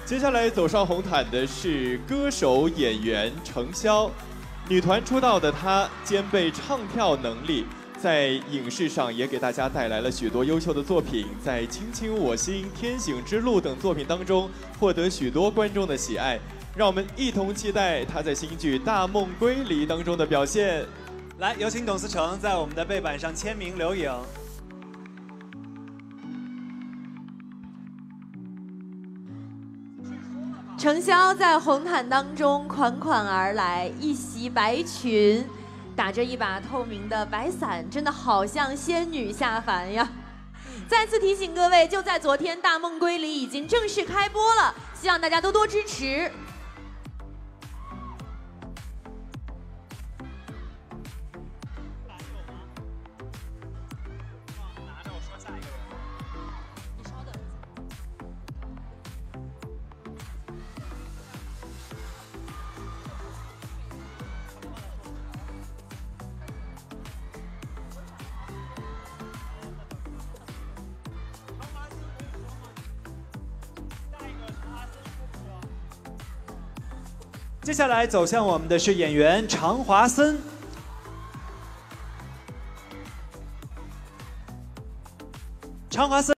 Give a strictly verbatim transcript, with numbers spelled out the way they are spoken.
接下来走上红毯的是歌手演员程潇，女团出道的她兼备唱跳能力，在影视上也给大家带来了许多优秀的作品，在《卿卿我心》《天行之路》等作品当中获得许多观众的喜爱。让我们一同期待她在新剧《大梦归离》当中的表现。 来，有请董思成在我们的背板上签名留影。 程潇在红毯当中款款而来，一袭白裙，打着一把透明的白伞，真的好像仙女下凡呀！再次提醒各位，就在昨天，《大梦归离》已经正式开播了，希望大家多多支持。 接下来走向我们的是演员常华森。常华森。